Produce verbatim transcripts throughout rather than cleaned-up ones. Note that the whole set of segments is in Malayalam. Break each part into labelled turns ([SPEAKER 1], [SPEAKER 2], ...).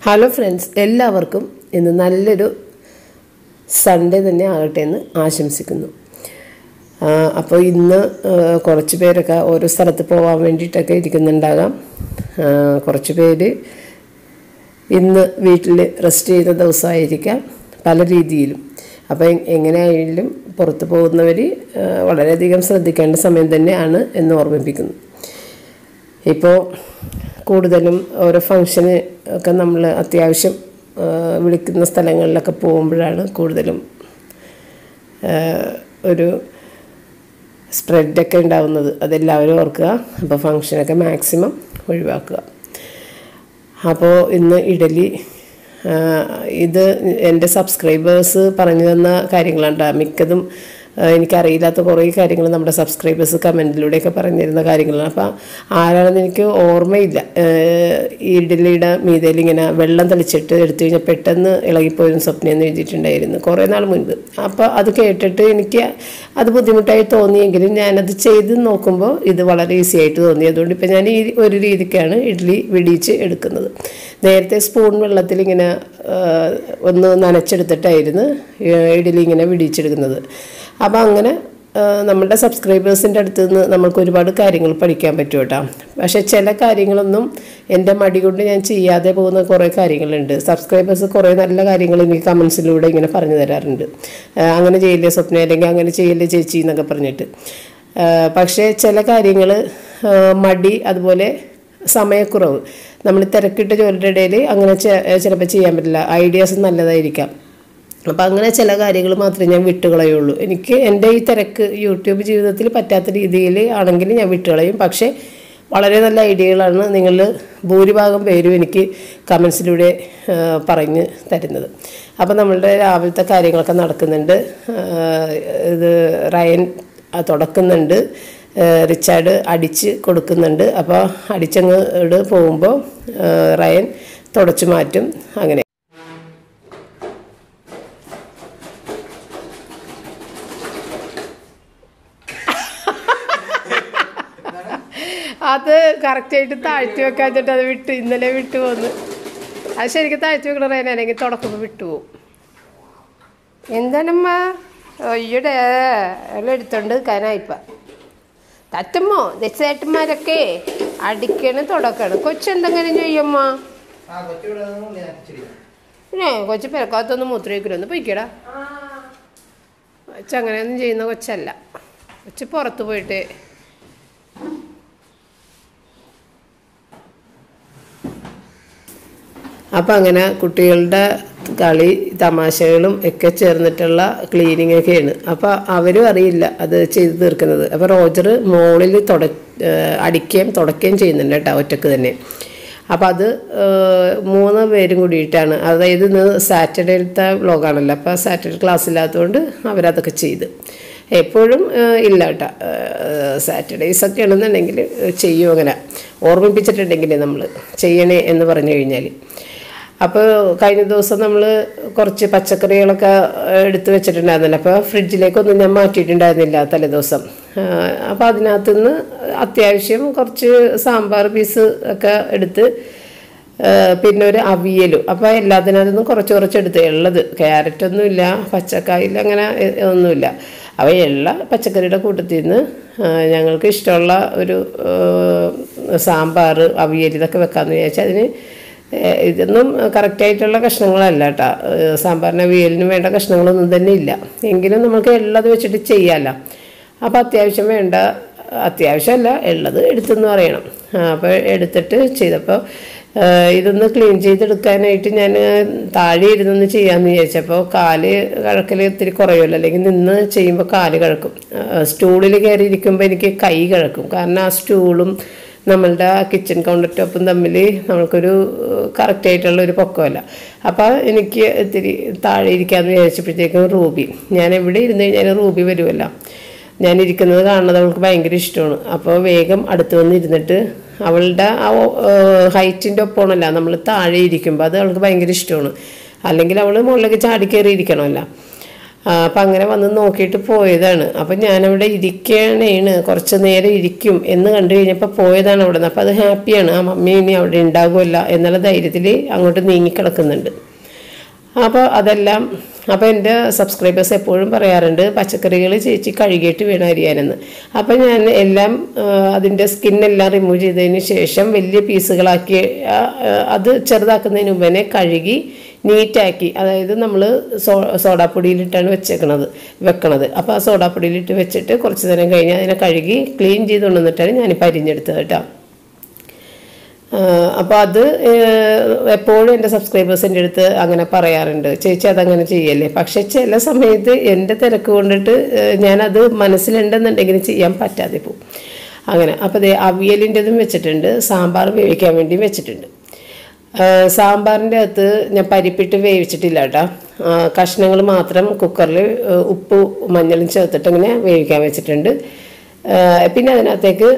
[SPEAKER 1] ഹലോ ഫ്രണ്ട്സ്, എല്ലാവർക്കും ഇന്ന് നല്ലൊരു സൺഡേ തന്നെ ആകട്ടെ എന്ന് ആശംസിക്കുന്നു. അപ്പോൾ ഇന്ന് കുറച്ച് പേരൊക്കെ ഓരോ സ്ഥലത്ത് പോകാൻ വേണ്ടിയിട്ടൊക്കെ ഇരിക്കുന്നുണ്ടാകാം. കുറച്ച് പേര് ഇന്ന് വീട്ടിൽ റെസ്റ്റ് ചെയ്യുന്ന ദിവസമായിരിക്കാം, പല രീതിയിലും. അപ്പോൾ എങ്ങനെയായാലും പുറത്ത് പോകുന്നവർ വളരെയധികം ശ്രദ്ധിക്കേണ്ട സമയം തന്നെയാണ് എന്ന് ഓർമ്മിപ്പിക്കുന്നു. ഇപ്പോൾ കൂടുതലും ഓരോ ഫംഗ്ഷന് ഒക്കെ നമ്മൾ അത്യാവശ്യം വിളിക്കുന്ന സ്ഥലങ്ങളിലൊക്കെ പോകുമ്പോഴാണ് കൂടുതലും ഒരു സ്പ്രെഡൊക്കെ ഉണ്ടാവുന്നത്. അതെല്ലാവരും ഓർക്കുക. അപ്പോൾ ഫംഗ്ഷനൊക്കെ മാക്സിമം ഒഴിവാക്കുക. അപ്പോൾ ഇന്ന് ഇഡലി, ഇത് എൻ്റെ സബ്സ്ക്രൈബേഴ്സ് പറഞ്ഞു തന്ന കാര്യങ്ങളാണ്. മിക്കതും എനിക്കറിയില്ലാത്ത കുറേ കാര്യങ്ങൾ നമ്മുടെ സബ്സ്ക്രൈബേഴ്സ് കമൻറ്റിലൂടെയൊക്കെ പറഞ്ഞു തരുന്ന കാര്യങ്ങളാണ്. അപ്പോൾ ആരാണെന്ന് എനിക്ക് ഓർമ്മയില്ല. ഈ ഇഡലിയുടെ മീതയിൽ ഇങ്ങനെ വെള്ളം തെളിച്ചിട്ട് എടുത്തു കഴിഞ്ഞാൽ പെട്ടെന്ന് ഇളകിപ്പോയും സ്വപ്നയെന്ന് എഴുതിയിട്ടുണ്ടായിരുന്നു കുറേ നാൾ മുൻപ്. അപ്പോൾ അത് കേട്ടിട്ട് എനിക്ക് അത് ബുദ്ധിമുട്ടായി തോന്നിയെങ്കിലും ഞാനത് ചെയ്ത് നോക്കുമ്പോൾ ഇത് വളരെ ഈസി ആയിട്ട് തോന്നി. അതുകൊണ്ട് ഇപ്പോൾ ഞാൻ ഈ ഒരു രീതിക്കാണ് ഇഡ്ഡലി വിടിയിച്ച് എടുക്കുന്നത്. നേരത്തെ സ്പൂൺ വെള്ളത്തിൽ ഇങ്ങനെ ഒന്ന് നനച്ചെടുത്തിട്ടായിരുന്നു ഇഡ്ഡലി ഇങ്ങനെ വിടിയിച്ചെടുക്കുന്നത്. അപ്പോൾ അങ്ങനെ നമ്മളുടെ സബ്സ്ക്രൈബേഴ്സിൻ്റെ അടുത്ത് നിന്ന് നമ്മൾക്ക് ഒരുപാട് കാര്യങ്ങൾ പഠിക്കാൻ പറ്റും കേട്ടോ. പക്ഷേ ചില കാര്യങ്ങളൊന്നും എൻ്റെ മടി കൊണ്ട് ഞാൻ ചെയ്യാതെ പോകുന്ന കുറേ കാര്യങ്ങളുണ്ട്. സബ്സ്ക്രൈബേഴ്സ് കുറേ നല്ല കാര്യങ്ങൾ എനിക്ക് കമൻസിലൂടെ ഇങ്ങനെ പറഞ്ഞു തരാറുണ്ട്. അങ്ങനെ ചെയ്യില്ലേ സ്വപ്ന, അല്ലെങ്കിൽ അങ്ങനെ ചെയ്യില്ലേ ചേച്ചി എന്നൊക്കെ പറഞ്ഞിട്ട്. പക്ഷേ ചില കാര്യങ്ങൾ മടി, അതുപോലെ സമയക്കുറവ്, നമ്മൾ തിരക്കിട്ട ജോലിയുടെ ഇടയിൽ അങ്ങനെ ചിലപ്പോൾ ചെയ്യാൻ പറ്റില്ല. ഐഡിയാസ് നല്ലതായിരിക്കാം. അപ്പോൾ അങ്ങനെ ചില കാര്യങ്ങൾ മാത്രമേ ഞാൻ വിട്ടുകളയുള്ളൂ. എനിക്ക് എൻ്റെ ഈ തിരക്ക് യൂട്യൂബ് ജീവിതത്തിൽ പറ്റാത്ത രീതിയിൽ ആണെങ്കിൽ ഞാൻ വിട്ടുകളയും. പക്ഷേ വളരെ നല്ല ഐഡിയകളാണ് നിങ്ങൾ ഭൂരിഭാഗം പേരും എനിക്ക് കമൻസിലൂടെ പറഞ്ഞ് തരുന്നത്. അപ്പോൾ നമ്മളുടെ രാവിലത്തെ കാര്യങ്ങളൊക്കെ നടക്കുന്നുണ്ട്. ഇത് റയൻ തുടക്കുന്നുണ്ട്, റിച്ചാർഡ് അടിച്ച് കൊടുക്കുന്നുണ്ട്. അപ്പോൾ അടിച്ചങ്ങോട്ട് പോകുമ്പോൾ റയൻ തുടച്ചു മാറ്റും. അങ്ങനെ അത് കറക്റ്റായിട്ട് താഴ്ത്തി വെക്കാൻ വെച്ചിട്ട് അത് വിട്ട് ഇന്നലെ വിട്ടു പോന്ന്. അത് ശരിക്കും താഴ്ത്തി വെക്കണ റയൻ, അല്ലെങ്കിൽ തുടക്കുമ്പോൾ വിട്ടുപോകും. എന്താണമ്മ ഈയുടെ എല്ലാം എടുത്തോണ്ട് കനായിപ്പ തറ്റുമ്മോ ദശേട്ടന്മാരൊക്കെ അടിക്കണ് തുടക്കാണ്. കൊച്ചെന്തെങ്കിലും ചെയ്യമ്മ? പിന്നെ കൊച്ചു പിറക്കാത്തൊന്നും മൂത്രമൊഴിക്കലൊന്നും പൊയ്ക്കടാ. കൊച്ചങ്ങനെയൊന്നും ചെയ്യുന്ന കൊച്ചല്ല. കൊച്ച് പുറത്ത് പോയിട്ട് അപ്പം അങ്ങനെ കുട്ടികളുടെ കളി തമാശകളും ഒക്കെ ചേർന്നിട്ടുള്ള ക്ലീനിങ് ഒക്കെയാണ്. അപ്പോൾ അവരും അറിയില്ല അത് ചെയ്ത് തീർക്കുന്നത്. അപ്പോൾ റോജർ മോളിൽ തുട അടിക്കുകയും തുടക്കുകയും ചെയ്യുന്നുണ്ട് കേട്ടോ, ഒറ്റക്ക് തന്നെ. അപ്പോൾ അത് മൂന്ന് പേരും കൂടിയിട്ടാണ്. അതായത് ഇന്ന് സാറ്റർഡേയിലത്തെ വ്ലോഗാണല്ലോ, അപ്പോൾ സാറ്റർഡേ ക്ലാസ് ഇല്ലാത്തതുകൊണ്ട് അവരതൊക്കെ ചെയ്ത്. എപ്പോഴും ഇല്ല കേട്ടോ, സാറ്റർഡേയ്സൊക്കെ ആണെന്നുണ്ടെങ്കിൽ ചെയ്യും. അങ്ങനെ ഓർമ്മിപ്പിച്ചിട്ടുണ്ടെങ്കിൽ നമ്മൾ ചെയ്യണേ എന്ന് പറഞ്ഞു കഴിഞ്ഞാൽ. അപ്പോൾ കഴിഞ്ഞ ദിവസം നമ്മൾ കുറച്ച് പച്ചക്കറികളൊക്കെ എടുത്ത് വെച്ചിട്ടുണ്ടായിരുന്നില്ല. അപ്പോൾ ഫ്രിഡ്ജിലേക്കൊന്നും ഞാൻ മാറ്റിയിട്ടുണ്ടായിരുന്നില്ല തലേദിവസം. അപ്പോൾ അതിനകത്ത് നിന്ന് അത്യാവശ്യം കുറച്ച് സാമ്പാർ പീസ് ഒക്കെ എടുത്ത്, പിന്നെ ഒരു അവിയലും. അപ്പോൾ എല്ലാത്തിനകത്തുനിന്നും കുറച്ച് കുറച്ചെടുത്ത്, ഉള്ളത് ക്യാരറ്റൊന്നുമില്ല, പച്ചക്കായില്ല, അങ്ങനെ ഒന്നുമില്ല. അപ്പോൾ എല്ലാ പച്ചക്കറിയുടെ കൂട്ടത്തിൽ നിന്ന് ഞങ്ങൾക്ക് ഇഷ്ടമുള്ള ഒരു സാമ്പാർ, അവിയൽ ഇതൊക്കെ വെക്കാമെന്ന് വിചാരിച്ചാൽ അതിന് ഇതൊന്നും കറക്റ്റായിട്ടുള്ള കഷ്ണങ്ങളല്ല കേട്ടോ. സാമ്പാറിന് അവിയലിന് വേണ്ട കഷ്ണങ്ങളൊന്നും തന്നെ ഇല്ല. എങ്കിലും നമുക്ക് ഉള്ളത് വെച്ചിട്ട് ചെയ്യാമല്ലോ. അപ്പോൾ അത്യാവശ്യം വേണ്ട, അത്യാവശ്യമല്ല ഉള്ളത് എടുത്തെന്ന് പറയണം. അപ്പോൾ എടുത്തിട്ട് ചെയ്തപ്പോൾ ഇതൊന്ന് ക്ലീൻ ചെയ്തെടുക്കാനായിട്ട് ഞാൻ താഴെ ഇരുന്നൊന്ന് ചെയ്യാമെന്ന് വിചാരിച്ചപ്പോൾ കാല് കഴക്കൽ ഒത്തിരി കുറയുമല്ലോ, അല്ലെങ്കിൽ നിന്ന് ചെയ്യുമ്പോൾ കാല് കഴക്കും. സ്റ്റൂളിൽ കയറി ഇരിക്കുമ്പോൾ എനിക്ക് കൈ കഴക്കും. കാരണം ആ സ്റ്റൂളും നമ്മളുടെ കിച്ചൺ കൗണ്ടർ ടോപ്പും തമ്മിൽ നമ്മൾക്കൊരു കറക്റ്റായിട്ടുള്ളൊരു പൊക്കമല്ല. അപ്പോൾ എനിക്ക് ഇത്തിരി താഴെ ഇരിക്കാമെന്ന് വിചാരിച്ചപ്പോഴത്തേക്കും റൂബി, ഞാൻ എവിടെ ഇരുന്ന് കഴിഞ്ഞാൽ റൂബി വരുമല്ലോ, ഞാനിരിക്കുന്നത് കാണുന്നത് അവൾക്ക് ഭയങ്കര ഇഷ്ടമാണ്. അപ്പോൾ വേഗം അടുത്ത് വന്നിരുന്നിട്ട് അവളുടെ ആ ഹൈറ്റിൻ്റെ ഒപ്പമാണല്ലോ നമ്മൾ താഴെ ഇരിക്കുമ്പോൾ, അത് അവൾക്ക് ഭയങ്കര ഇഷ്ടമാണ്. അല്ലെങ്കിൽ അവൾ മുകളിലേക്ക് ചാടി കയറി ഇരിക്കണമല്ലോ. അപ്പം അങ്ങനെ വന്ന് നോക്കിയിട്ട് പോയതാണ്. അപ്പം ഞാനവിടെ ഇരിക്കുകയാണ്, കുറച്ച് നേരം ഇരിക്കും എന്ന് കണ്ടു കഴിഞ്ഞപ്പോൾ പോയതാണ് അവിടെ നിന്ന്. അപ്പം അത് ഹാപ്പിയാണ്, ആ മമ്മി ഇനി അവിടെ ഉണ്ടാകുമല്ല എന്നുള്ള ധൈര്യത്തിൽ അങ്ങോട്ട് നീങ്ങിക്കിടക്കുന്നുണ്ട്. അപ്പോൾ അതെല്ലാം അപ്പോൾ എൻ്റെ സബ്സ്ക്രൈബേഴ്സ് എപ്പോഴും പറയാറുണ്ട് പച്ചക്കറികൾ ചേച്ചി കഴുകിയിട്ട് വേണം അരിയാനെന്ന്. അപ്പോൾ ഞാൻ എല്ലാം അതിൻ്റെ സ്കിന്നെല്ലാം റിമൂവ് ചെയ്തതിന് ശേഷം വലിയ പീസുകളാക്കി അത് ചെറുതാക്കുന്നതിന് മുമ്പേ കഴുകി നീറ്റാക്കി, അതായത് നമ്മൾ സോ സോഡാപ്പൊടിയിലിട്ടാണ് വെച്ചേക്കണത് വെക്കണത്. അപ്പോൾ ആ സോഡാപ്പൊടിയിലിട്ട് വെച്ചിട്ട് കുറച്ച് നേരം കഴിഞ്ഞ് അതിനെ കഴുകി ക്ലീൻ ചെയ്ത് കൊണ്ടുവന്നിട്ടാണ് ഞാനിപ്പോൾ അരിഞ്ഞെടുത്തത് കേട്ടോ. അപ്പോൾ അത് എപ്പോഴും എൻ്റെ സബ്സ്ക്രൈബേഴ്സിൻ്റെ അടുത്ത് അങ്ങനെ പറയാറുണ്ട്, ചേച്ചി അതങ്ങനെ ചെയ്യല്ലേ. പക്ഷെ ചില സമയത്ത് എൻ്റെ തിരക്ക് കൊണ്ടിട്ട് ഞാനത് മനസ്സിലുണ്ടെന്നുണ്ടെങ്കിൽ ചെയ്യാൻ പറ്റാതെ പോകും അങ്ങനെ. അപ്പോൾ അതേ അവിയലിൻ്റെതും വെച്ചിട്ടുണ്ട്, സാമ്പാർ വേവിക്കാൻ വേണ്ടിയും വെച്ചിട്ടുണ്ട്. സാമ്പാറിൻ്റെ അകത്ത് ഞാൻ പരിപ്പിട്ട് വേവിച്ചിട്ടില്ല കേട്ടോ, കഷ്ണങ്ങൾ മാത്രം കുക്കറിൽ ഉപ്പ് മഞ്ഞളും ചേർത്തിട്ട് ഇങ്ങനെ വേവിക്കാൻ വെച്ചിട്ടുണ്ട്. പിന്നെ അതിനകത്തേക്ക്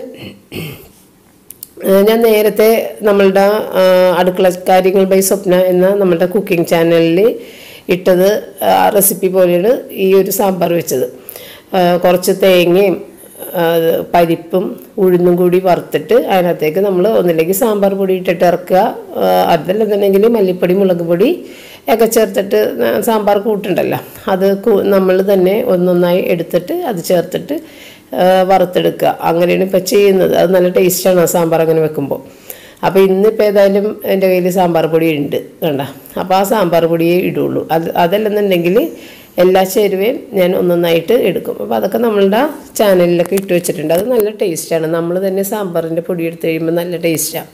[SPEAKER 1] ഞാൻ നേരത്തെ നമ്മളുടെ അടുക്കള കാര്യങ്ങൾ ബൈ സ്വപ്ന എന്ന നമ്മളുടെ കുക്കിംഗ് ചാനലിൽ ഇട്ടത് റെസിപ്പി പോലെയാണ് ഈ ഒരു സാമ്പാർ വെച്ചത്. കുറച്ച് തേങ്ങയും പരിപ്പും ഉഴുന്നും കൂടി വറുത്തിട്ട് അതിനകത്തേക്ക് നമ്മൾ ഒന്നില്ലെങ്കിൽ സാമ്പാർ പൊടി ഇട്ടിട്ട് ഇറക്കുക, അതല്ലെന്നുണ്ടെങ്കിൽ മല്ലിപ്പൊടി മുളക് പൊടി ഒക്കെ ചേർത്തിട്ട് സാമ്പാർ കൂട്ടുണ്ടല്ലോ അത് നമ്മൾ തന്നെ ഒന്നൊന്നായി എടുത്തിട്ട് അത് ചേർത്തിട്ട് വറുത്തെടുക്കുക. അങ്ങനെയാണ് ഇപ്പോൾ ചെയ്യുന്നത്. അത് നല്ല ടേസ്റ്റാണ് ആ സാമ്പാർ അങ്ങനെ വെക്കുമ്പോൾ. അപ്പോൾ ഇന്നിപ്പോൾ ഏതായാലും എൻ്റെ കയ്യിൽ സാമ്പാർ പൊടി ഉണ്ട് വേണ്ട, അപ്പോൾ ആ സാമ്പാർ പൊടിയേ ഇടുള്ളൂ. അത് അതല്ലെന്നുണ്ടെങ്കിൽ എല്ലാ ചേരുവയും ഞാൻ ഒന്നൊന്നായിട്ട് എടുക്കും. അപ്പോൾ അതൊക്കെ നമ്മളുടെ ചാനലിലൊക്കെ ഇട്ട് വെച്ചിട്ടുണ്ട്. അത് നല്ല ടേസ്റ്റാണ്, നമ്മൾ തന്നെ സാമ്പാറിൻ്റെ പൊടി എടുത്ത് കഴിയുമ്പോൾ നല്ല ടേസ്റ്റാണ്.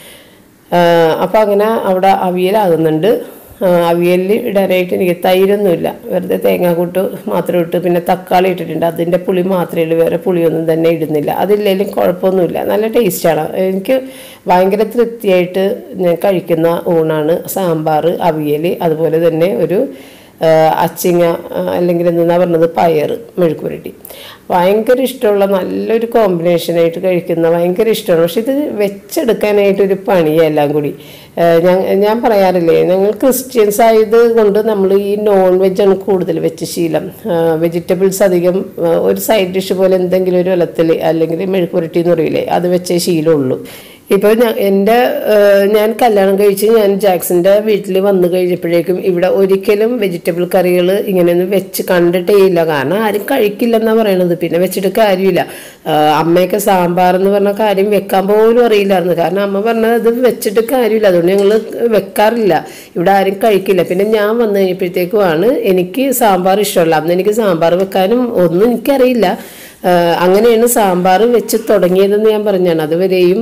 [SPEAKER 1] അപ്പോൾ അങ്ങനെ അവിടെ അവിയലാകുന്നുണ്ട്. അവിയലിൽ ഇടാനായിട്ട് എനിക്ക് തൈരൊന്നുമില്ല, വെറുതെ തേങ്ങാക്കൂട്ട് മാത്രം ഇട്ട് പിന്നെ തക്കാളി ഇട്ടിട്ടുണ്ട്, അതിൻ്റെ പുളി മാത്രമേ ഉള്ളൂ, വേറെ പുളിയൊന്നും തന്നെ ഇടുന്നില്ല. അതില്ലെങ്കിലും കുഴപ്പമൊന്നുമില്ല, നല്ല ടേസ്റ്റാണ്. എനിക്ക് ഭയങ്കര തൃപ്തിയായിട്ട് ഞാൻ കഴിക്കുന്ന ഊണാണ് സാമ്പാർ, അവിയൽ, അതുപോലെ തന്നെ ഒരു അച്ചിങ്ങ അല്ലെങ്കിൽ എന്താ പറഞ്ഞത് പയർ മെഴുക്കുപുരട്ടി. ഭയങ്കര ഇഷ്ടമുള്ള നല്ലൊരു കോമ്പിനേഷനായിട്ട് കഴിക്കുന്ന ഭയങ്കര ഇഷ്ടമാണ്. പക്ഷെ ഇത് വെച്ചെടുക്കാനായിട്ടൊരു പണിയെല്ലാം കൂടി. ഞാൻ ഞാൻ പറയാറില്ലേ, ഞങ്ങൾ ക്രിസ്ത്യൻസ് ആയത് കൊണ്ട് നമ്മൾ ഈ നോൺ വെജാണ് കൂടുതൽ വെച്ച് ശീലം. വെജിറ്റബിൾസ് അധികം ഒരു സൈഡ് ഡിഷ് പോലെ എന്തെങ്കിലും ഒരു ഇലത്തിൽ അല്ലെങ്കിൽ മെഴുക്കുപുരട്ടി എന്ന് പറയില്ലേ, അത് വെച്ചേ ശീലമുള്ളൂ. ഇപ്പോൾ ഞാൻ എൻ്റെ ഞാൻ കല്യാണം കഴിച്ച് ഞാൻ ജാക്സൻ്റെ വീട്ടിൽ വന്നു കഴിഞ്ഞപ്പോഴേക്കും ഇവിടെ ഒരിക്കലും വെജിറ്റബിൾ കറികൾ ഇങ്ങനെയൊന്നും വെച്ച് കണ്ടിട്ടേ ഇല്ല. കാരണം ആരും കഴിക്കില്ലെന്നാണ് പറയണത്, പിന്നെ വെച്ചിട്ട് കാര്യമില്ല. അമ്മയൊക്കെ സാമ്പാർ എന്ന് പറഞ്ഞ കാര്യം വെക്കാൻ പോലും അറിയില്ലായിരുന്നു. കാരണം അമ്മ പറഞ്ഞത് അത് വെച്ചിട്ട് കാര്യമില്ല, അതുകൊണ്ട് ഞങ്ങൾ വെക്കാറില്ല, ഇവിടെ ആരും കഴിക്കില്ല. പിന്നെ ഞാൻ വന്നു കഴിഞ്ഞപ്പോഴത്തേക്കുമാണ് എനിക്ക് സാമ്പാർ ഇഷ്ടമല്ല. അന്ന് എനിക്ക് സാമ്പാർ വെക്കാനും ഒന്നും എനിക്കറിയില്ല. അങ്ങനെയാണ് സാമ്പാർ വെച്ച് തുടങ്ങിയതെന്ന് ഞാൻ പറഞ്ഞാണ്. അതുവരെയും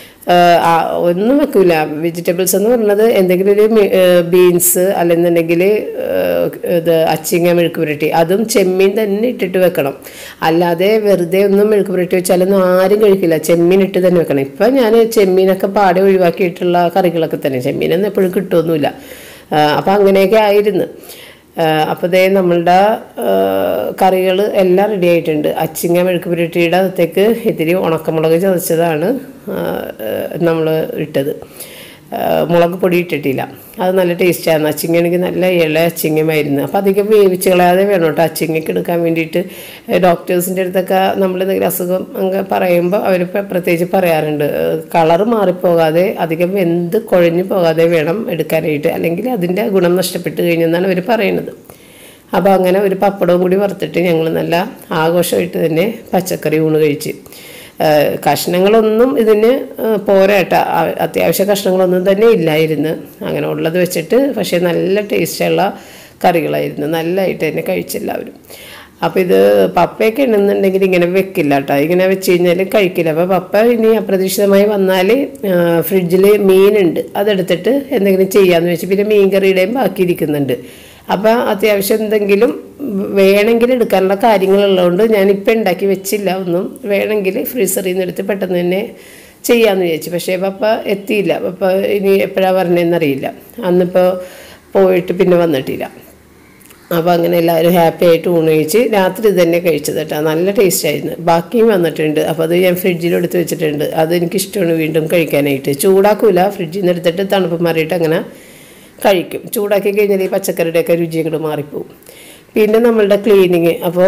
[SPEAKER 1] ഒന്നും വെക്കൂല. വെജിറ്റബിൾസ് എന്ന് പറഞ്ഞത് എന്തെങ്കിലും ഒരു ബീൻസ് അല്ലെന്നുണ്ടെങ്കിൽ ഇത് അച്ചിങ്ങ മെഴുക്ക് പുരട്ടി, അതും ചെമ്മീൻ തന്നെ ഇട്ടിട്ട് വെക്കണം. അല്ലാതെ വെറുതെ ഒന്നും മെഴുക്ക് പുരട്ടി വെച്ചാലൊന്നും ആരും കഴിക്കില്ല, ചെമ്മീൻ ഇട്ട് തന്നെ വെക്കണം. ഇപ്പം ഞാൻ ചെമ്മീനൊക്കെ പാടെ ഒഴിവാക്കിയിട്ടുള്ള കറികളൊക്കെ തന്നെ, ചെമ്മീനൊന്നും എപ്പോഴും കിട്ടുമൊന്നുമില്ല. അപ്പം അങ്ങനെയൊക്കെ ആയിരുന്നു. അപ്പോൾ ദേ നമ്മളുടെ കറികൾ എല്ലാം റെഡി ആയിട്ടുണ്ട്. അച്ചിങ്ങ മെഴുക്ക് പുരട്ടിയുടെ അകത്തേക്ക് ഇത്തിരി ഉണക്കമുളക് ചതച്ചതാണ് നമ്മൾ ഇട്ടത്, മുളക് പൊടി ഇട്ടിട്ടില്ല. അത് നല്ല ടേസ്റ്റായിരുന്നു. അച്ചിങ്ങയാണെങ്കിൽ നല്ല ഇള അച്ചിങ്ങമായിരുന്നു. അപ്പോൾ അധികം വേവിച്ച് കളയാതെ വേണം കേട്ടോ അച്ചിങ്ങയ്ക്ക് എടുക്കാൻ വേണ്ടിയിട്ട്. ഡോക്ടേഴ്സിൻ്റെ അടുത്തൊക്കെ നമ്മൾ എന്തെങ്കിലും അസുഖം അങ്ങ് പറയുമ്പോൾ അവർ പ്രത്യേകിച്ച് പറയാറുണ്ട്, കളറ് മാറിപ്പോകാതെ അധികം വെന്ത് കുഴഞ്ഞു പോകാതെ വേണം എടുക്കാനായിട്ട്, അല്ലെങ്കിൽ അതിൻ്റെ ഗുണം നഷ്ടപ്പെട്ട് കഴിഞ്ഞെന്നാണ് അവർ പറയുന്നത്. അപ്പോൾ അങ്ങനെ ഒരു പപ്പടവും കൂടി വറുത്തിട്ട് ഞങ്ങൾ നല്ല ആഘോഷമായിട്ട് തന്നെ പച്ചക്കറി ഊണ് കഴിച്ച്. കഷ്ണങ്ങളൊന്നും ഇതിന് പോരാട്ട, അത്യാവശ്യ കഷ്ണങ്ങളൊന്നും തന്നെ ഇല്ലായിരുന്നു. അങ്ങനെ ഉള്ളത് വെച്ചിട്ട് പക്ഷേ നല്ല ടേസ്റ്റുള്ള കറികളായിരുന്നു, നല്ലതായിട്ട് തന്നെ കഴിച്ചെല്ലാവരും. അപ്പോൾ ഇത് പപ്പയൊക്കെ ഉണ്ടെന്നുണ്ടെങ്കിൽ ഇങ്ങനെ വെക്കില്ല കേട്ടോ, ഇങ്ങനെ വെച്ച് കഴിഞ്ഞാൽ കഴിക്കില്ല. അപ്പോൾ പപ്പ ഇനി അപ്രതീക്ഷിതമായി വന്നാൽ ഫ്രിഡ്ജിൽ മീനുണ്ട്, അതെടുത്തിട്ട് എന്തെങ്കിലും ചെയ്യാമെന്ന് വെച്ച്, പിന്നെ മീൻ കറിയുടെയും ബാക്കിയിരിക്കുന്നുണ്ട്. അപ്പോൾ അത്യാവശ്യം എന്തെങ്കിലും വേണമെങ്കിൽ എടുക്കാനുള്ള കാര്യങ്ങളുള്ളതുകൊണ്ട് ഞാനിപ്പോൾ ഉണ്ടാക്കി വെച്ചില്ല ഒന്നും. വേണമെങ്കിൽ ഫ്രീസറിൽ നിന്ന് എടുത്ത് പെട്ടെന്ന് തന്നെ ചെയ്യാമെന്ന് വിചാരിച്ചു. പക്ഷേ പപ്പ എത്തിയില്ല, പപ്പ ഇനി എപ്പോഴാണ് വരണതെന്നറിയില്ല. അന്നിപ്പോൾ പോയിട്ട് പിന്നെ വന്നിട്ടില്ല. അപ്പോൾ അങ്ങനെ എല്ലാവരും ഹാപ്പി ആയിട്ട് ഊണ് കഴിച്ച് രാത്രി ഇത് തന്നെ കഴിച്ചത് കേട്ടോ, നല്ല ടേസ്റ്റായിരുന്നു. ബാക്കിയും വന്നിട്ടുണ്ട്, അപ്പോൾ അത് ഞാൻ ഫ്രിഡ്ജിലെടുത്ത് വെച്ചിട്ടുണ്ട്. അതെനിക്കിഷ്ടമാണ് വീണ്ടും കഴിക്കാനായിട്ട്. ചൂടാക്കൂല, ഫ്രിഡ്ജിൽ നിന്ന് എടുത്തിട്ട് തണുപ്പ് മാറിയിട്ട് അങ്ങനെ കഴിക്കും. ചൂടാക്കി കഴിഞ്ഞാൽ ഈ പച്ചക്കറിയുടെയൊക്കെ രുചി അങ്ങോട്ട് മാറിപ്പോവും. പിന്നെ നമ്മളുടെ ക്ലീനിങ്. അപ്പോൾ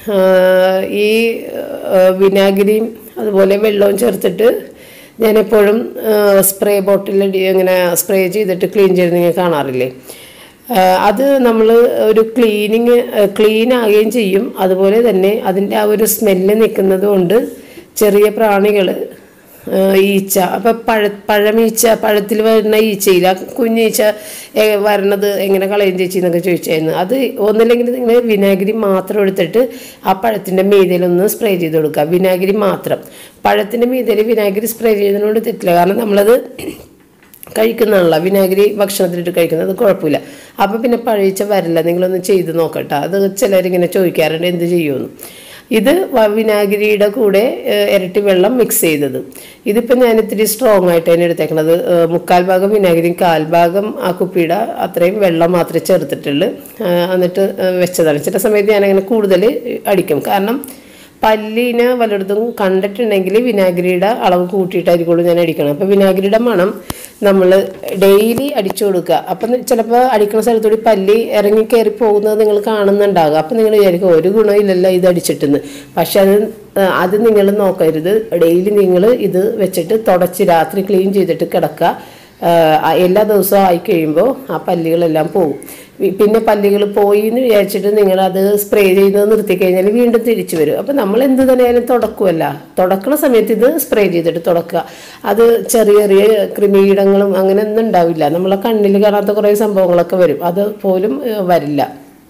[SPEAKER 1] ഈ വിനാഗിരിയും അതുപോലെ വെള്ളവും ചേർത്തിട്ട് ഞാനെപ്പോഴും സ്പ്രേ ബോട്ടിൽ ഇങ്ങനെ സ്പ്രേ ചെയ്തിട്ട് ക്ലീൻ ചെയ്ത് നിങ്ങൾ കാണാറില്ലേ? അത് നമ്മൾ ഒരു ക്ലീനിങ് ക്ലീൻ ആകുകയും ചെയ്യും. അതുപോലെ തന്നെ അതിൻ്റെ ആ ഒരു സ്മെല്ല് നിൽക്കുന്നത് കൊണ്ട് ചെറിയ പ്രാണികൾ, ഈച്ച, അപ്പം പഴ പഴമീച്ച, പഴത്തിൽ വരുന്ന ഈച്ചയില്ല, കുഞ്ഞീച്ച വരണത് എങ്ങനെ കളയും ചേച്ചി എന്നൊക്കെ ചോദിച്ചായിരുന്നു. അത് ഒന്നില്ലെങ്കിൽ നിങ്ങൾ വിനാഗിരി മാത്രം എടുത്തിട്ട് ആ പഴത്തിൻ്റെ മീതയിലൊന്ന് സ്പ്രേ ചെയ്ത് കൊടുക്കുക. വിനാഗിരി മാത്രം. പഴത്തിൻ്റെ മീതയിൽ വിനാഗിരി സ്പ്രേ ചെയ്തതിനോട് തെറ്റില്ല. കാരണം നമ്മളത് കഴിക്കുന്നതാണല്ലോ, വിനാഗിരി ഭക്ഷണത്തിലിട്ട് കഴിക്കുന്നത് കുഴപ്പമില്ല. അപ്പോൾ പിന്നെ പഴീച്ച വരില്ല. നിങ്ങളൊന്ന് ചെയ്ത് നോക്കട്ടെ. അത് ചിലരിങ്ങനെ ചോദിക്കാറുണ്ട് എന്ത് ചെയ്യുമെന്ന്. ഇത് വിനാഗിരിയുടെ കൂടെ ഇരട്ടി വെള്ളം മിക്സ് ചെയ്തത്. ഇതിപ്പോൾ ഞാൻ ഇത്തിരി സ്ട്രോങ് ആയിട്ട് തന്നെ എടുത്തേക്കണത്. മുക്കാൽ ഭാഗം വിനാഗിരിയും കാൽ ഭാഗം ആ കുപ്പിയുടെ അത്രയും വെള്ളം മാത്രമേ ചേർത്തിട്ടുള്ളൂ. എന്നിട്ട് വെച്ചതാണ്. ചില സമയത്ത് ഞാനങ്ങനെ കൂടുതൽ അടിക്കും. കാരണം പല്ലിനെ വല്ലയിടത്തും കണ്ടിട്ടുണ്ടെങ്കിൽ വിനാഗിരിയുടെ അളവ് കൂട്ടിയിട്ടായിരിക്കുള്ളൂ ഞാൻ അടിക്കണം. അപ്പോൾ വിനാഗിരിയുടെ മണം നമ്മൾ ഡെയിലി അടിച്ചു കൊടുക്കുക. അപ്പം ചിലപ്പോൾ അടിക്കുന്ന സ്ഥലത്തൂടി പല്ലി ഇറങ്ങി കയറി പോകുന്നത് നിങ്ങൾ കാണുന്നുണ്ടാകുക. അപ്പം നിങ്ങൾ വിചാരിക്കും ഒരു ഗുണമില്ലല്ലോ ഇത് അടിച്ചിട്ടെന്ന്. പക്ഷെ അത് അത് നിങ്ങൾ നോക്കരുത്. ഡെയിലി നിങ്ങൾ ഇത് വെച്ചിട്ട് തുടച്ച് രാത്രി ക്ലീൻ ചെയ്തിട്ട് കിടക്കുക. എല്ലാ ദിവസവും ആയി കഴിയുമ്പോൾ ആ പല്ലികളെല്ലാം പോകും. പിന്നെ പല്ലികൾ പോയി എന്ന് വിചാരിച്ചിട്ട് നിങ്ങളത് സ്പ്രേ ചെയ്യുന്നത് നിർത്തി കഴിഞ്ഞാൽ വീണ്ടും തിരിച്ചു വരും. അപ്പം നമ്മൾ എന്ത് തന്നെയായാലും തുടക്കുമല്ല, തുടക്കുന്ന സമയത്ത് ഇത് സ്പ്രേ ചെയ്തിട്ട് തുടക്കുക. അത് ചെറിയ ചെറിയ കൃമികീടങ്ങളും അങ്ങനെ ഒന്നും ഉണ്ടാവില്ല. നമ്മളെ കണ്ണിൽ കാണാത്ത കുറേ സംഭവങ്ങളൊക്കെ വരും, അത് പോലും വരില്ല.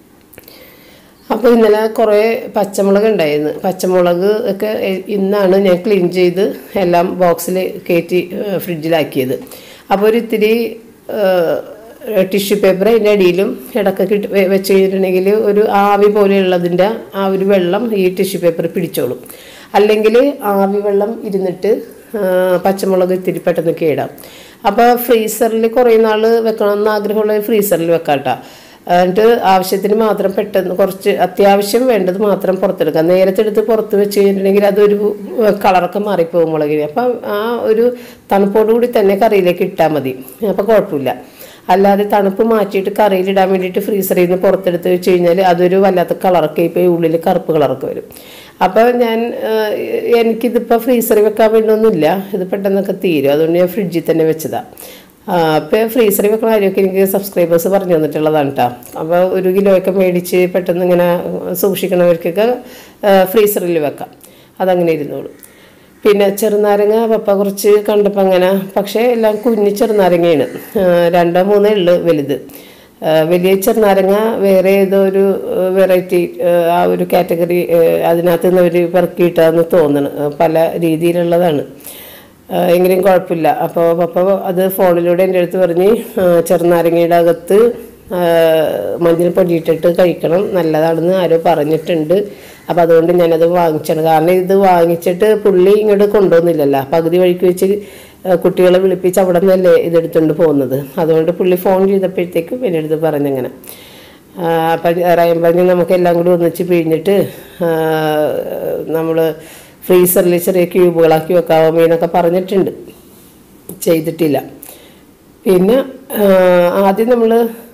[SPEAKER 1] അപ്പോൾ ഇന്നലെ കുറേ പച്ചമുളക് ഉണ്ടായിരുന്നു. പച്ചമുളക് ഒക്കെ ഇന്നാണ് ഞാൻ ക്ലീൻ ചെയ്ത് എല്ലാം ബോക്സിൽ കയറ്റി ഫ്രിഡ്ജിലാക്കിയത്. അപ്പോൾ ഒരു ഇത്തിരി ടിഷ്യൂ പേപ്പർ അതിൻ്റെ അടിയിലും ഇടയ്ക്കൊക്കെ ഇട്ട് വെച്ച് കഴിഞ്ഞിട്ടുണ്ടെങ്കിൽ ഒരു ആവി പോലെയുള്ളതിൻ്റെ ആ ഒരു വെള്ളം ഈ ടിഷ്യൂ പേപ്പർ പിടിച്ചോളും. അല്ലെങ്കിൽ ആവി വെള്ളം ഇരുന്നിട്ട് പച്ചമുളക് ഇത്തിരി പെട്ടെന്ന് കേടാം. അപ്പോൾ ഫ്രീസറിൽ കുറേ നാൾ വെക്കണമെന്ന് ആഗ്രഹമുള്ള ഫ്രീസറിൽ വെക്കാം കേട്ടോ. എന്നിട്ട് ആവശ്യത്തിന് മാത്രം പെട്ടെന്ന് കുറച്ച് അത്യാവശ്യം വേണ്ടത് മാത്രം പുറത്തെടുക്കാം. നേരത്തെ എടുത്ത് പുറത്ത് വെച്ച് കഴിഞ്ഞിട്ടുണ്ടെങ്കിൽ അതൊരു കളറൊക്കെ മാറിപ്പോകും മുളകിന്. അപ്പം ആ ഒരു തണുപ്പോടുകൂടി തന്നെ കറിയിലേക്ക് ഇട്ടാൽ മതി. അപ്പോൾ കുഴപ്പമില്ല. അല്ലാതെ തണുപ്പ് മാറ്റിയിട്ട് കറിയിലിടാൻ വേണ്ടിയിട്ട് ഫ്രീസറിൽ നിന്ന് പുറത്തെടുത്ത് വെച്ച് കഴിഞ്ഞാൽ അതൊരു വല്ലാത്ത കളറൊക്കെ ഇപ്പോൾ ഉള്ളിൽ കറുപ്പ് കളറൊക്കെ വരും. അപ്പോൾ ഞാൻ എനിക്കിതിപ്പോൾ ഫ്രീസറിൽ വെക്കാൻ വേണ്ടിയൊന്നുമില്ല. ഇത് പെട്ടെന്നൊക്കെ തീരും. അതുകൊണ്ട് ഞാൻ ഫ്രിഡ്ജിൽ തന്നെ വെച്ചതാണ്. ഇപ്പോൾ ഫ്രീസറിൽ വെക്കുന്ന കാര്യമൊക്കെ എനിക്ക് സബ്സ്ക്രൈബേഴ്സ് പറഞ്ഞു തന്നിട്ടുള്ളതാണ് കേട്ടോ. അപ്പോൾ ഒരു കിലോയൊക്കെ മേടിച്ച് പെട്ടെന്ന് ഇങ്ങനെ സൂക്ഷിക്കണവർക്കൊക്കെ ഫ്രീസറിൽ വെക്കാം. അതങ്ങനെ ഇരുന്നോളൂ. പിന്നെ ചെറുനാരങ്ങ പപ്പ കുറച്ച് കണ്ടപ്പോൾ അങ്ങനെ, പക്ഷേ എല്ലാം കുഞ്ഞ് ചെറുനാരങ്ങയാണ്. രണ്ടോ മൂന്നോ ഉള്ളു വലുത്. വലിയ ചെറുനാരങ്ങ വേറെ ഏതോ ഒരു വെറൈറ്റി ആ ഒരു കാറ്റഗറി അതിനകത്ത് നിന്ന് അവർ പെറുക്കിയിട്ടാന്ന് തോന്നുന്നു. പല രീതിയിലുള്ളതാണ്. എങ്കിലും കുഴപ്പമില്ല. അപ്പോൾ പപ്പ അത് ഫോണിലൂടെ എൻ്റെ അടുത്ത് പറഞ്ഞ് ചെറുനാരങ്ങയുടെ അകത്ത് മഞ്ഞൾ പൊടിയിട്ടിട്ട് കഴിക്കണം, നല്ലതാണെന്ന് ആരോ പറഞ്ഞിട്ടുണ്ട്. അപ്പോൾ അതുകൊണ്ട് ഞാനത് വാങ്ങിച്ചാണ്. കാരണം ഇത് വാങ്ങിച്ചിട്ട് പുള്ളി ഇങ്ങോട്ട് കൊണ്ടുവന്നില്ലല്ലോ. പകുതി വഴിക്ക് വെച്ച് കുട്ടികളെ വിളിപ്പിച്ച് അവിടെ നിന്നല്ലേ ഇതെടുത്തുകൊണ്ട് പോകുന്നത്. അതുകൊണ്ട് പുള്ളി ഫോൺ ചെയ്തപ്പോഴത്തേക്കും എൻ്റെ അടുത്ത് പറഞ്ഞങ്ങനെ. അപ്പം റയം പറഞ്ഞ് നമുക്കെല്ലാം കൂടി ഒന്നിച്ച് പിഴിഞ്ഞിട്ട് നമ്മൾ ഫ്രീസറിൽ ചെറിയ ക്യൂബുകളാക്കി വെക്കാമോ എന്നൊക്കെ പറഞ്ഞിട്ടുണ്ട്. ചെയ്തിട്ടില്ല. പിന്നെ ആദ്യം നമ്മൾ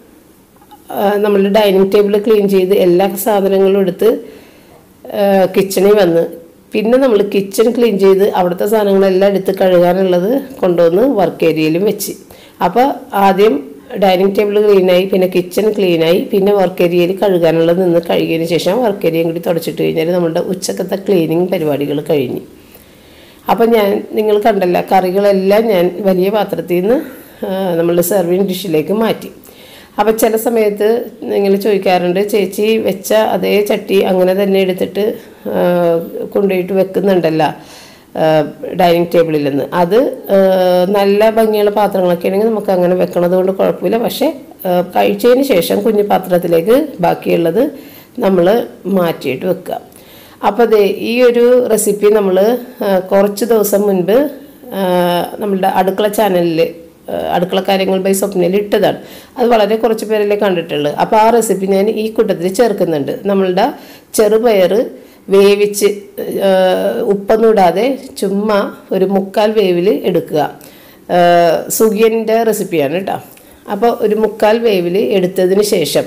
[SPEAKER 1] നമ്മളുടെ ഡൈനിങ് ടേബിൾ ക്ലീൻ ചെയ്ത് എല്ലാ സാധനങ്ങളും എടുത്ത് കിച്ചണിൽ വന്ന് പിന്നെ നമ്മൾ കിച്ചൺ ക്ലീൻ ചെയ്ത് അവിടുത്തെ സാധനങ്ങളെല്ലാം എടുത്ത് കഴുകാനുള്ളത് കൊണ്ടുവന്ന് വർക്ക് ഏരിയയിലും വെച്ച്. അപ്പോൾ ആദ്യം ഡൈനിങ് ടേബിൾ ക്ലീനായി, പിന്നെ കിച്ചൺ ക്ലീനായി, പിന്നെ വർക്ക് ഏരിയയിൽ കഴുകാനുള്ളത് നിന്ന് കഴുകിയതിന് ശേഷം വർക്ക് ഏരിയയും കൂടി തുടച്ചിട്ട് കഴിഞ്ഞാൽ നമ്മളുടെ ഉച്ചക്കത്തെ ക്ലീനിങ് പരിപാടികൾ കഴിഞ്ഞു. അപ്പം ഞാൻ നിങ്ങൾ കണ്ടല്ല, കറികളെല്ലാം ഞാൻ വലിയ പാത്രത്തിൽ നിന്ന് നമ്മളുടെ സെർവിങ് ഡിഷിലേക്ക് മാറ്റി. അപ്പോൾ ചില സമയത്ത് നിങ്ങൾ ചോദിക്കാറുണ്ട്, ചേച്ചി വെച്ച അതേ ചട്ടി അങ്ങനെ തന്നെ എടുത്തിട്ട് കൊണ്ടുപോയിട്ട് വെക്കുന്നുണ്ടല്ലോ ഡൈനിങ് ടേബിളിൽ നിന്ന്. അത് നല്ല ഭംഗിയുള്ള പാത്രങ്ങളൊക്കെ ആണെങ്കിൽ നമുക്ക് അങ്ങനെ വെക്കണത് കൊണ്ട് കുഴപ്പമില്ല. പക്ഷേ കഴിച്ചതിന് ശേഷം കുഞ്ഞു പാത്രത്തിലേക്ക് ബാക്കിയുള്ളത് നമ്മൾ മാറ്റിയിട്ട് വെക്കുക. അപ്പോൾ അതെ, ഈ ഒരു റെസിപ്പി നമ്മൾ കുറച്ച് ദിവസം മുൻപ് നമ്മളുടെ അടുക്കള ചാനലിൽ അടുക്കള കാര്യങ്ങൾ ബൈ സ്വപ്നയിൽ ഇട്ടതാണ്. അത് വളരെ കുറച്ച് പേരല്ലേ കണ്ടിട്ടുള്ളൂ. അപ്പോൾ ആ റെസിപ്പി ഞാൻ ഈ കൂട്ടത്തിൽ ചേർക്കുന്നുണ്ട്. നമ്മളുടെ ചെറുപയർ വേവിച്ച് ഉപ്പൊന്നും ഇടാതെ ചുമ്മാ ഒരു മുക്കാൽ വേവിൽ എടുക്കുക. സുഖിയൻ്റെ റെസിപ്പിയാണ് കേട്ടോ. അപ്പോൾ ഒരു മുക്കാൽ വേവിൽ എടുത്തതിന് ശേഷം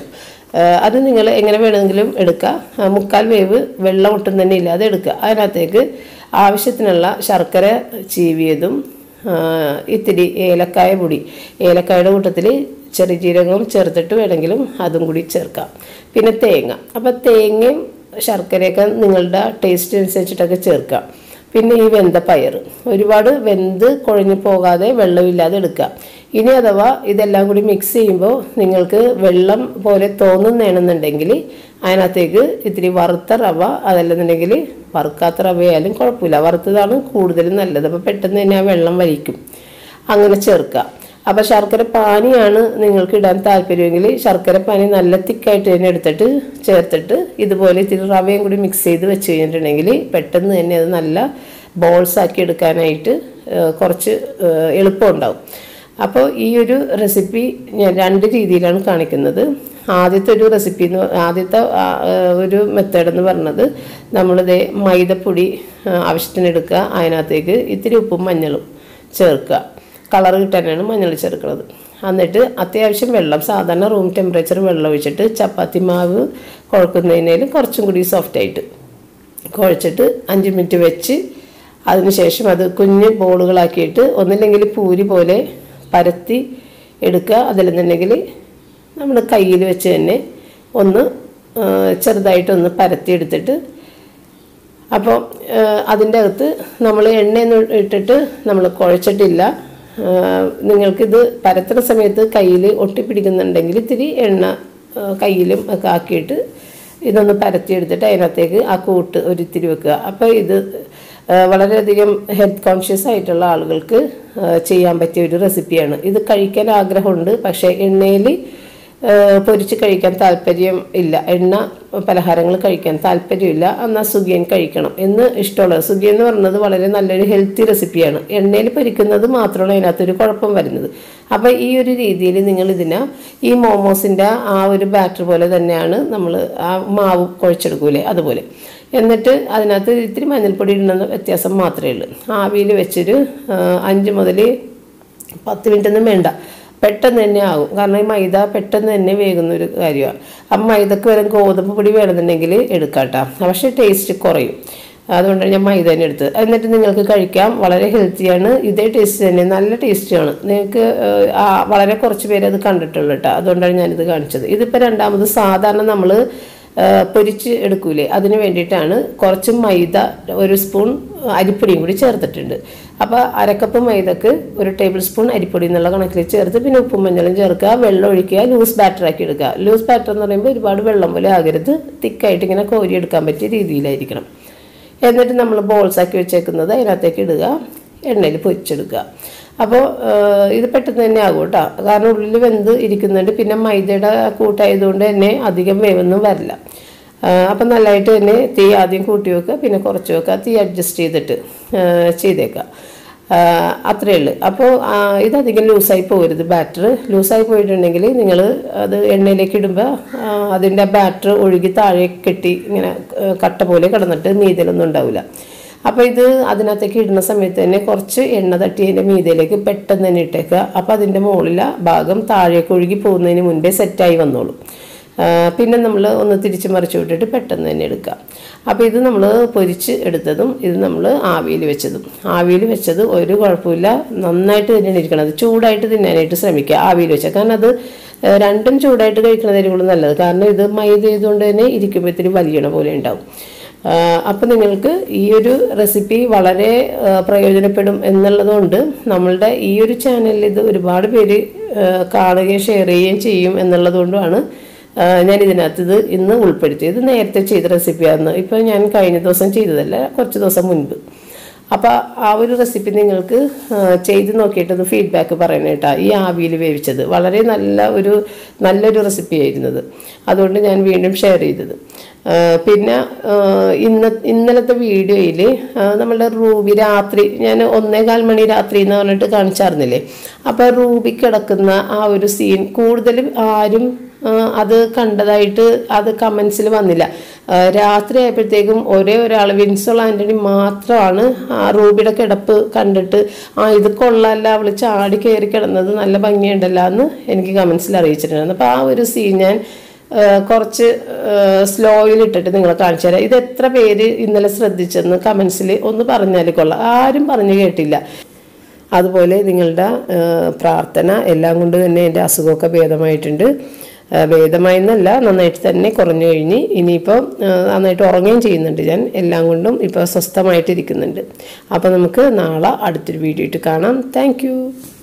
[SPEAKER 1] അത് നിങ്ങൾ എങ്ങനെ വേണമെങ്കിലും എടുക്കുക. മുക്കാൽ വേവ് വെള്ളം ഒട്ടും തന്നെ ഇല്ലാതെ എടുക്കുക. അതിനകത്തേക്ക് ആവശ്യത്തിനുള്ള ശർക്കര ചീവിയതും ഇത്തിരി ഏലക്കായ പൊടി, ഏലക്കായുടെ കൂട്ടത്തിൽ ചെറിയ ജീരകവും ചേർത്തിട്ട് വേണമെങ്കിലും അതും കൂടി ചേർക്കാം. പിന്നെ തേങ്ങ, അപ്പോൾ തേങ്ങയും ശർക്കരയൊക്കെ നിങ്ങളുടെ ടേസ്റ്റ് അനുസരിച്ചിട്ടൊക്കെ ചേർക്കാം. പിന്നെ ഈ വെന്ത പയർ ഒരുപാട് വെന്ത് കുഴഞ്ഞു പോകാതെ വെള്ളമില്ലാതെ എടുക്കുക. ഇനി അഥവാ ഇതെല്ലാം കൂടി മിക്സ് ചെയ്യുമ്പോൾ നിങ്ങൾക്ക് വെള്ളം പോലെ തോന്നുന്നതാണെന്നുണ്ടെങ്കിൽ അതിനകത്തേക്ക് ഇത്തിരി വറുത്ത റവ, അതല്ലെന്നുണ്ടെങ്കിൽ വറുക്കാത്ത റവയായാലും കുഴപ്പമില്ല, വറുത്തതാണ് കൂടുതലും നല്ലത്. അപ്പോൾ പെട്ടെന്ന് തന്നെ ആ വെള്ളം വലിക്കും. അങ്ങനെ ചേർക്കുക. അപ്പോൾ ശർക്കര പാനിയാണ് നിങ്ങൾക്ക് ഇടാൻ താല്പര്യമെങ്കിൽ ശർക്കര പാനി നല്ല തിക്കായിട്ട് തന്നെ എടുത്തിട്ട് ചേർത്തിട്ട് ഇതുപോലെ ഇത്തിരി റവയും കൂടി മിക്സ് ചെയ്ത് വെച്ച് കഴിഞ്ഞിട്ടുണ്ടെങ്കിൽ പെട്ടെന്ന് തന്നെ അത് നല്ല ബോൾസ് ആക്കി എടുക്കാനായിട്ട് കുറച്ച് എളുപ്പമുണ്ടാവും. അപ്പോൾ ഈ ഒരു റെസിപ്പി ഞാൻ രണ്ട് രീതിയിലാണ് കാണിക്കുന്നത്. ആദ്യത്തെ ഒരു റെസിപ്പി എന്ന് ആദ്യത്തെ ഒരു മെത്തേഡ് എന്ന് പറഞ്ഞത് നമ്മളിത് മൈദപ്പൊടി ആവശ്യത്തിന് എടുക്കുക, അതിനകത്തേക്ക് ഇത്തിരി ഉപ്പും മഞ്ഞളും ചേർക്കുക. കളർ കിട്ടാനാണ് മഞ്ഞൾ ചേർക്കുന്നത്. എന്നിട്ട് അത്യാവശ്യം വെള്ളം, സാധാരണ റൂം ടെമ്പറേച്ചർ വെള്ളം ഒഴിച്ചിട്ട് ചപ്പാത്തി മാവ് കുഴക്കുന്നതിനേലും കുറച്ചും കൂടി സോഫ്റ്റായിട്ട് കുഴച്ചിട്ട് അഞ്ച് മിനിറ്റ് വെച്ച് അതിനുശേഷം അത് കുഞ്ഞ് ബോളുകളാക്കിയിട്ട് ഒന്നില്ലെങ്കിൽ പൂരി പോലെ പരത്തി എടുക്കുക. അതിലെന്നുണ്ടെങ്കിൽ നമ്മൾ കയ്യിൽ വെച്ച് തന്നെ ഒന്ന് ചെറുതായിട്ടൊന്ന് പരത്തി എടുത്തിട്ട്, അപ്പോൾ അതിൻ്റെ അകത്ത് നമ്മൾ എണ്ണയൊന്നും ഇട്ടിട്ട് നമ്മൾ കുഴച്ചിട്ടില്ല. നിങ്ങൾക്കിത് പരത്തുന്ന സമയത്ത് കയ്യിൽ ഒട്ടിപ്പിടിക്കുന്നുണ്ടെങ്കിൽ ഇത്തിരി എണ്ണ കയ്യിലും ഒക്കെ ആക്കിയിട്ട് ഇതൊന്ന് പരത്തിയെടുത്തിട്ട് അതിനകത്തേക്ക് ആ കൂട്ട് ഒരിത്തിരി വെക്കുക. അപ്പോൾ ഇത് വളരെയധികം ഹെൽത്ത് കോൺഷ്യസ് ആയിട്ടുള്ള ആളുകൾക്ക് ചെയ്യാൻ പറ്റിയ ഒരു റെസിപ്പിയാണ്. ഇത് കഴിക്കാൻ ആഗ്രഹമുണ്ട്, പക്ഷേ എണ്ണയിൽ പൊരിച്ച് കഴിക്കാൻ താല്പര്യം ഇല്ല, എണ്ണ പലഹാരങ്ങൾ കഴിക്കാൻ താല്പര്യമില്ല, എന്നാൽ സുഗിയൻ കഴിക്കണം എന്ന് ഇഷ്ടമുള്ളത്. സുഗിയൻ എന്ന് പറയുന്നത് വളരെ നല്ലൊരു ഹെൽത്തി റെസിപ്പിയാണ്. എണ്ണയിൽ പൊരിക്കുന്നത് മാത്രമാണ് അതിനകത്തൊരു കുഴപ്പം വരുന്നത്. അപ്പോൾ ഈ ഒരു രീതിയിൽ നിങ്ങൾ ഇതിനെ ഈ മോമോസിൻ്റെ ആ ഒരു ബാറ്റർ പോലെ തന്നെയാണ് നമ്മൾ ആ മാവ് കുഴച്ചെടുക്കൂലേ അതുപോലെ. എന്നിട്ട് അതിനകത്ത് ഇത്തിരി മഞ്ഞൾപ്പൊടി ഇടുന്ന വ്യത്യാസം മാത്രമേ ഉള്ളൂ. ആവിയിൽ വെച്ചൊരു അഞ്ച് മുതൽ പത്ത് മിനിറ്റൊന്നും വേണ്ട, പെട്ടെന്ന് തന്നെ ആകും. കാരണം ഈ മൈദ പെട്ടെന്ന് തന്നെ വേകുന്നൊരു കാര്യമാണ്. ആ മൈദക്ക് വരെ ഗോതമ്പ് പൊടി വേണമെന്നുണ്ടെങ്കിൽ എടുക്കാട്ടോ, പക്ഷേ ടേസ്റ്റ് കുറയും. അതുകൊണ്ടാണ് ഞാൻ മൈദ തന്നെ എടുത്തത്. എന്നിട്ട് നിങ്ങൾക്ക് കഴിക്കാം, വളരെ ഹെൽത്തിയാണ്. ഇതേ ടേസ്റ്റ് തന്നെ, നല്ല ടേസ്റ്റിയാണ്. നിങ്ങൾക്ക് വളരെ കുറച്ച് പേര് അത് കണ്ടിട്ടുള്ളൂ കേട്ടോ, അതുകൊണ്ടാണ് ഞാനിത് കാണിച്ചത്. ഇതിപ്പോൾ രണ്ടാമത് സാധാരണ നമ്മൾ പൊരിച്ച് എടുക്കൂലേ അതിന് വേണ്ടിയിട്ടാണ് കുറച്ച് മൈദ ഒരു സ്പൂൺ അരിപ്പൊടിയും കൂടി ചേർത്തിട്ടുണ്ട്. അപ്പോൾ അരക്കപ്പ് മൈദക്ക് ഒരു ടേബിൾ സ്പൂൺ അരിപ്പൊടി എന്നുള്ള കണക്കിൽ ചേർത്ത് പിന്നെ ഉപ്പും മഞ്ഞളും ചേർക്കുക, വെള്ളം ഒഴിക്കുക, ലൂസ് ബാറ്റർ ആക്കി എടുക്കുക. ലൂസ് ബാറ്റർ എന്ന് പറയുമ്പോൾ ഒരുപാട് വെള്ളം പോലെ ആകരുത്, തിക്കായിട്ട് ഇങ്ങനെ കോരി എടുക്കാൻ പറ്റിയ രീതിയിലായിരിക്കണം. എന്നിട്ട് നമ്മൾ ബോൾസ് ആക്കി വെച്ചേക്കുന്നത് അതിനകത്തേക്ക് ഇടുക, എണ്ണയിൽ പൊരിച്ചെടുക്കുക. അപ്പോൾ ഇത് പെട്ടെന്ന് തന്നെ ആകും കേട്ടോ, കാരണം ഉള്ളിൽ വെന്ത് ഇരിക്കുന്നുണ്ട്. പിന്നെ മൈദയുടെ കൂട്ടായതുകൊണ്ട് തന്നെ അധികം വേവൊന്നും വരില്ല. അപ്പം നല്ലതായിട്ട് തന്നെ തീ ആദ്യം കൂട്ടി വെക്കുക, പിന്നെ കുറച്ച് വെക്കുക, തീ അഡ്ജസ്റ്റ് ചെയ്തിട്ട് ചെയ്തേക്കുക, അത്രയേ ഉള്ളൂ. അപ്പോൾ ഇതധികം ലൂസായി പോകരുത്. ബാറ്റർ ലൂസായി പോയിട്ടുണ്ടെങ്കിൽ നിങ്ങൾ അത് എണ്ണയിലേക്ക് ഇടുമ്പോൾ അതിൻ്റെ ബാറ്റർ ഒഴുകി താഴെ കെട്ടി ഇങ്ങനെ കട്ട പോലെ കിടന്നിട്ട് മീതിലൊന്നും ഉണ്ടാവില്ല. അപ്പോൾ ഇത് അതിനകത്തേക്ക് ഇടുന്ന സമയത്ത് തന്നെ കുറച്ച് എണ്ണ തട്ടി അതിൻ്റെ മീതയിലേക്ക് പെട്ടെന്ന് തന്നെ ഇട്ടേക്കുക. അപ്പോൾ അതിൻ്റെ മുകളിലെ ഭാഗം താഴേക്ക് ഒഴുകി പോകുന്നതിന് മുൻപേ സെറ്റായി വന്നോളും. പിന്നെ നമ്മൾ ഒന്ന് തിരിച്ച് മറിച്ച് വിട്ടിട്ട് പെട്ടെന്ന് തന്നെ എടുക്കുക. അപ്പോൾ ഇത് നമ്മൾ പൊരിച്ച് എടുത്തതും ഇത് നമ്മൾ ആവിയിൽ വെച്ചതും ആവിയിൽ വെച്ചത് ഒരു കുഴപ്പമില്ല, നന്നായിട്ട് തന്നെയാണ് ഇരിക്കണത്. ചൂടായിട്ട് തിന്നാനായിട്ട് ശ്രമിക്കുക ആവിയിൽ വെച്ചാൽ, കാരണം അത് രണ്ടും ചൂടായിട്ട് കഴിക്കുന്നതായിരിക്കും നല്ലത്. കാരണം ഇത് മൈദ ചെയ്തുകൊണ്ട് തന്നെ ഇരിക്കുമ്പോൾ ഇത്തിരി വലിയണ പോലെ ഉണ്ടാവും. അപ്പോൾ നിങ്ങൾക്ക് ഈ ഒരു റെസിപ്പി വളരെ പ്രയോജനപ്പെടും എന്നുള്ളതുകൊണ്ട് നമ്മളുടെ ഈ ഒരു ചാനലിൽ ഇത് ഒരുപാട് പേര് കാണുകയും ഷെയർ ചെയ്യുകയും ചെയ്യും എന്നുള്ളതുകൊണ്ടാണ് ഞാൻ ഇതിനകത്ത് ഇത് ഇന്ന് ഉൾപ്പെടുത്തിയത്. നേരത്തെ ചെയ്ത റെസിപ്പിയാണ്, ഇപ്പോൾ ഞാൻ കഴിഞ്ഞ ദിവസം ചെയ്തതല്ല, കുറച്ച് ദിവസം മുൻപ്. അപ്പോൾ ആ ഒരു റെസിപ്പി നിങ്ങൾക്ക് ചെയ്ത് നോക്കിയിട്ടൊന്ന് ഫീഡ്ബാക്ക് പറയണം കേട്ടോ. ഈ ആവിയിൽ വേവിച്ചത് വളരെ നല്ല ഒരു നല്ലൊരു റെസിപ്പി ആയിരുന്നത്, അതുകൊണ്ട് ഞാൻ വീണ്ടും ഷെയർ ചെയ്തത്. പിന്നെ ഇന്ന ഇന്നലത്തെ വീഡിയോയിൽ നമ്മളുടെ റൂബി രാത്രി ഞാൻ ഒന്നേകാൽ മണി രാത്രി എന്ന് പറഞ്ഞിട്ട് കാണിച്ചായിരുന്നില്ലേ. അപ്പോൾ റൂബി കിടക്കുന്ന ആ ഒരു സീൻ കൂടുതലും ആരും അത് കണ്ടതായിട്ട് അത് കമൻസിൽ വന്നില്ല. രാത്രി ആയപ്പോഴത്തേക്കും ഒരേ ഒരാൾ വിൻസോൾ ആൻ്റണി മാത്രമാണ് ആ റൂബിയുടെ കിടപ്പ് കണ്ടിട്ട് ആ ഇത് കൊള്ളാല്ല, അവൾ ചാടി കയറി കിടന്നത് നല്ല ഭംഗിയുണ്ടല്ലോ എന്ന് എനിക്ക് കമൻസിൽ അറിയിച്ചിട്ടുണ്ടായിരുന്നു. അപ്പോൾ ആ ഒരു സീൻ ഞാൻ കുറച്ച് സ്ലോയിലിട്ടിട്ട് നിങ്ങളെ കാണിച്ചു തരാം. ഇത് എത്ര പേര് ഇന്നലെ ശ്രദ്ധിച്ചെന്ന് കമൻസിൽ ഒന്ന് പറഞ്ഞാൽ കൊള്ളാം. ആരും പറഞ്ഞു കേട്ടില്ല. അതുപോലെ നിങ്ങളുടെ പ്രാർത്ഥന എല്ലാം കൊണ്ട് തന്നെ എൻ്റെ അസുഖമൊക്കെ ഭേദമായിട്ടുണ്ട്. ഭേദമായെന്നല്ല, നന്നായിട്ട് തന്നെ കുറഞ്ഞു കഴിഞ്ഞ് ഇനിയിപ്പോൾ നന്നായിട്ട് ഉറങ്ങുകയും ചെയ്യുന്നുണ്ട് ഞാൻ. എല്ലാം കൊണ്ടും ഇപ്പോൾ സ്വസ്ഥമായിട്ടിരിക്കുന്നുണ്ട്. അപ്പോൾ നമുക്ക് നാളെ അടുത്തൊരു വീഡിയോ ആയിട്ട് കാണാം. താങ്ക്